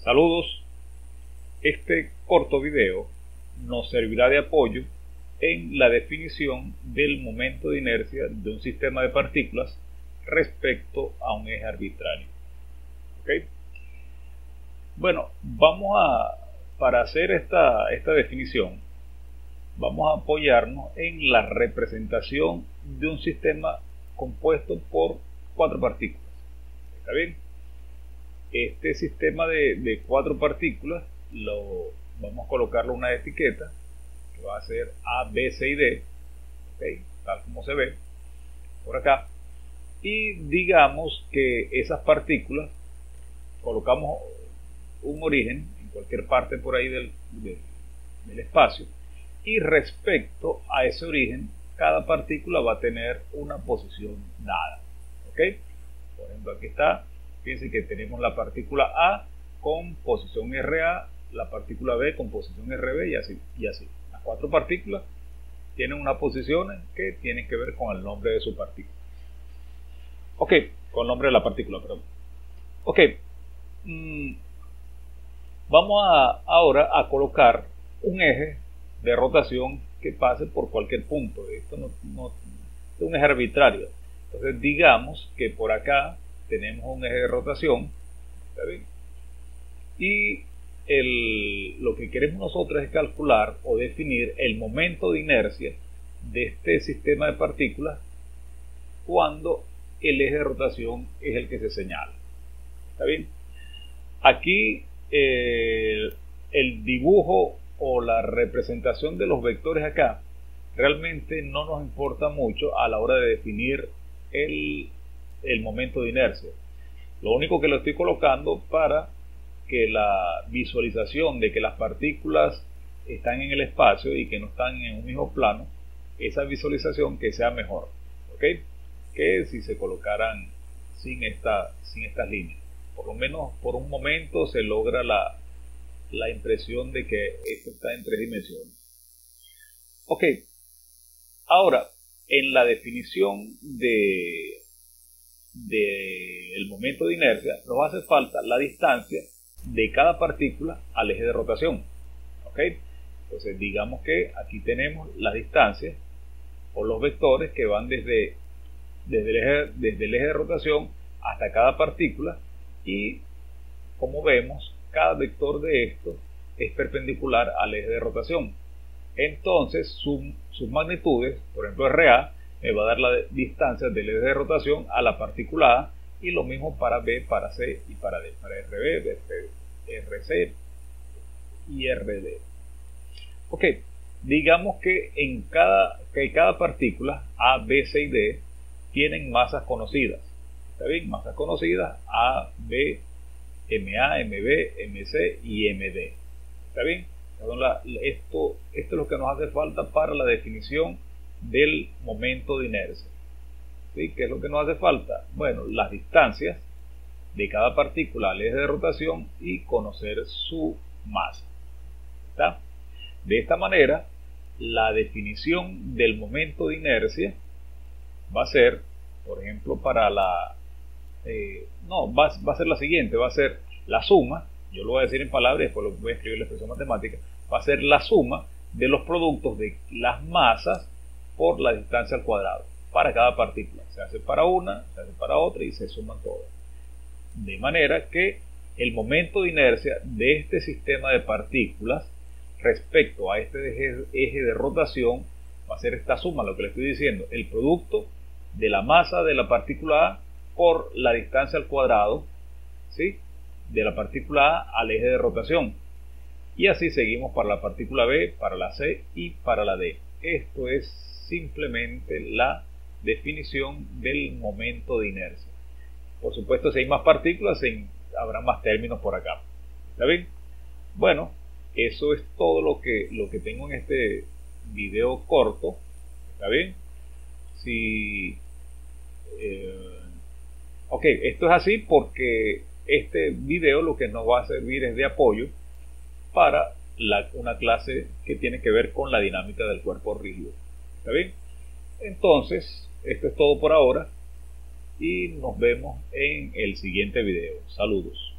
Saludos, este corto video nos servirá de apoyo en la definición del momento de inercia de un sistema de partículas respecto a un eje arbitrario. ¿Okay? Bueno, para hacer esta definición, vamos a apoyarnos en la representación de un sistema compuesto por cuatro partículas. ¿Está bien? Este sistema de cuatro partículas vamos a colocarle una etiqueta que va a ser A, B, C y D, ¿okay? Tal como se ve por acá, y digamos que esas partículas colocamos un origen en cualquier parte por ahí del espacio, y respecto a ese origen cada partícula va a tener una posición dada. ¿Okay? Por ejemplo, aquí está. Fíjense que tenemos la partícula A con posición RA, la partícula B con posición RB y así. Las cuatro partículas tienen unas posiciones que tienen que ver con el nombre de su partícula. Ok, con el nombre de la partícula, perdón. Ok, vamos ahora a colocar un eje de rotación que pase por cualquier punto. Esto no es un eje arbitrario. Entonces digamos que por acá tenemos un eje de rotación, ¿está bien? Y lo que queremos nosotros es calcular o definir el momento de inercia de este sistema de partículas cuando el eje de rotación es el que se señala. ¿Está bien? Aquí el dibujo o la representación de los vectores acá realmente no nos importa mucho a la hora de definir el momento de inercia. Lo único que lo estoy colocando para que la visualización de que las partículas están en el espacio y que no están en un mismo plano, esa visualización que sea mejor, ¿ok? Que si se colocaran sin estas líneas. Por lo menos por un momento se logra la impresión de que esto está en tres dimensiones. Ok, ahora en la definición del momento de inercia nos hace falta la distancia de cada partícula al eje de rotación. ¿Ok? Entonces digamos que aquí tenemos las distancias o los vectores que van desde el eje de rotación hasta cada partícula, y como vemos cada vector de estos es perpendicular al eje de rotación. Entonces sus magnitudes, por ejemplo RA me va a dar la distancia del eje de rotación a la partícula A, y lo mismo para B, para C y para D, para RB, RC y RD. Ok, digamos que cada partícula A, B, C y D tienen masas conocidas. ¿Está bien? Masas conocidas A, B, MA, MB, MC y MD. ¿Está bien? Esto es lo que nos hace falta para la definición del momento de inercia. ¿Sí? ¿Qué es lo que nos hace falta? Bueno, las distancias de cada partícula al eje de rotación y conocer su masa. ¿Está? De esta manera, la definición del momento de inercia va a ser, por ejemplo, para va a ser la siguiente, va a ser la suma, yo lo voy a decir en palabras y después lo voy a escribir en la expresión matemática, va a ser la suma de los productos de las masas por la distancia al cuadrado para cada partícula. Se hace para una, se hace para otra y se suman todas. De manera que el momento de inercia de este sistema de partículas respecto a este eje de rotación va a ser esta suma, lo que le estoy diciendo, el producto de la masa de la partícula A por la distancia al cuadrado, ¿sí?, de la partícula A al eje de rotación. Y así seguimos para la partícula B, para la C y para la D. Esto es simplemente la definición del momento de inercia. Por supuesto, si hay más partículas, habrá más términos por acá. ¿Está bien? Bueno, eso es todo lo que tengo en este video corto. ¿Está bien? Ok, esto es así porque este video lo que nos va a servir es de apoyo para una clase que tiene que ver con la dinámica del cuerpo rígido. ¿Está bien? Entonces, esto es todo por ahora y nos vemos en el siguiente video. Saludos.